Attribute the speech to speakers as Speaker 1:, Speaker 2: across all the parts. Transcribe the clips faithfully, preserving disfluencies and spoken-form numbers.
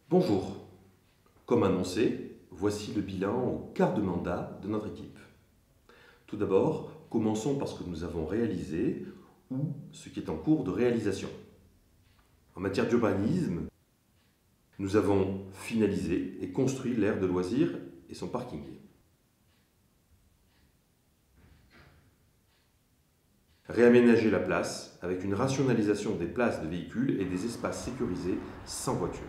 Speaker 1: Bonjour, comme annoncé, voici le bilan au quart de mandat de notre équipe. Tout d'abord, commençons par ce que nous avons réalisé ou ce qui est en cours de réalisation. En matière d'urbanisme, nous avons finalisé et construit l'aire de loisirs et son parking. Réaménager la place avec une rationalisation des places de véhicules et des espaces sécurisés sans voiture.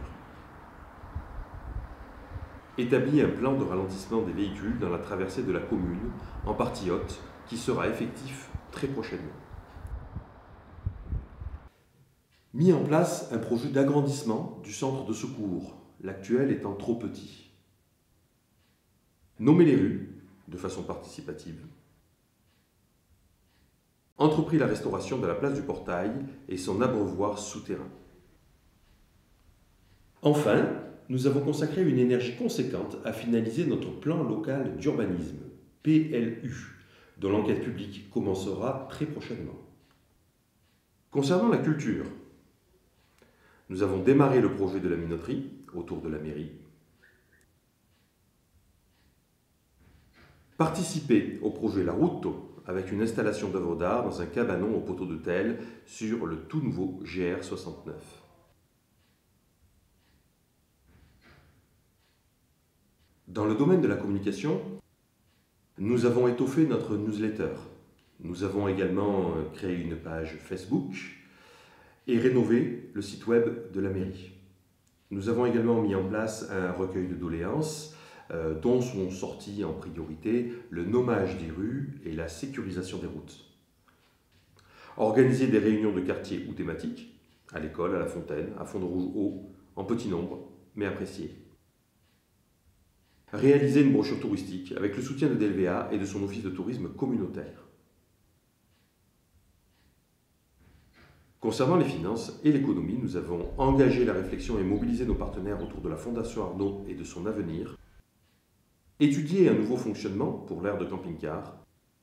Speaker 1: Établit un plan de ralentissement des véhicules dans la traversée de la commune, en partie haute, qui sera effectif très prochainement. Mis en place un projet d'agrandissement du centre de secours, l'actuel étant trop petit. Nommer les rues de façon participative. Entrepris la restauration de la place du Portail et son abreuvoir souterrain. Enfin, nous avons consacré une énergie conséquente à finaliser notre plan local d'urbanisme, P L U, dont l'enquête publique commencera très prochainement. Concernant la culture, nous avons démarré le projet de la minoterie autour de la mairie. Participé au projet La Ruto avec une installation d'œuvres d'art dans un cabanon au poteau de telle sur le tout nouveau G R soixante-neuf. Dans le domaine de la communication, nous avons étoffé notre newsletter. Nous avons également créé une page Facebook et rénové le site web de la mairie. Nous avons également mis en place un recueil de doléances euh, dont sont sortis en priorité le nommage des rues et la sécurisation des routes. Organiser des réunions de quartier ou thématiques, à l'école, à la fontaine, à Fond-de-Rouge-Haut, en petit nombre, mais appréciés. Réaliser une brochure touristique avec le soutien de D L V A et de son office de tourisme communautaire. Concernant les finances et l'économie, nous avons engagé la réflexion et mobilisé nos partenaires autour de la Fondation Arnaud et de son avenir. Étudier un nouveau fonctionnement pour l'aire de camping-car.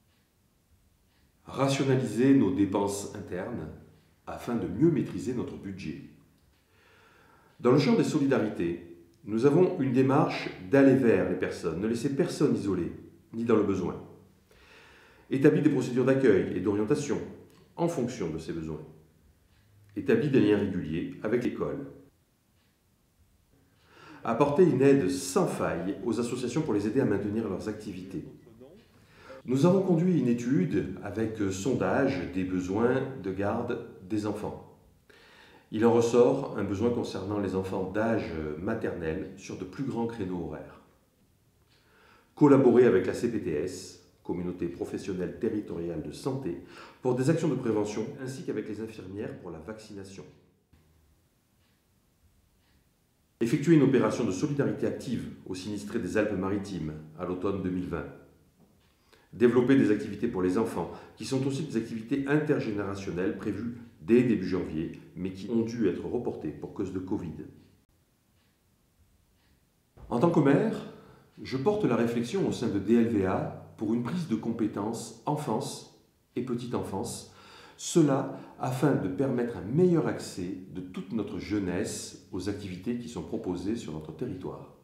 Speaker 1: Rationaliser nos dépenses internes afin de mieux maîtriser notre budget. Dans le champ des solidarités, nous avons une démarche d'aller vers les personnes, ne laisser personne isolé, ni dans le besoin. Établir des procédures d'accueil et d'orientation en fonction de ses besoins. Établir des liens réguliers avec l'école. Apporter une aide sans faille aux associations pour les aider à maintenir leurs activités. Nous avons conduit une étude avec sondage des besoins de garde des enfants. Il en ressort un besoin concernant les enfants d'âge maternel sur de plus grands créneaux horaires. Collaborer avec la C P T S, Communauté professionnelle territoriale de santé, pour des actions de prévention, ainsi qu'avec les infirmières pour la vaccination. Effectuer une opération de solidarité active aux sinistrés des Alpes-Maritimes à l'automne deux mille vingt. Développer des activités pour les enfants, qui sont aussi des activités intergénérationnelles prévues dès début janvier, mais qui ont dû être reportées pour cause de Covid. En tant que maire, je porte la réflexion au sein de D L V A pour une prise de compétences enfance et petite enfance, cela afin de permettre un meilleur accès de toute notre jeunesse aux activités qui sont proposées sur notre territoire.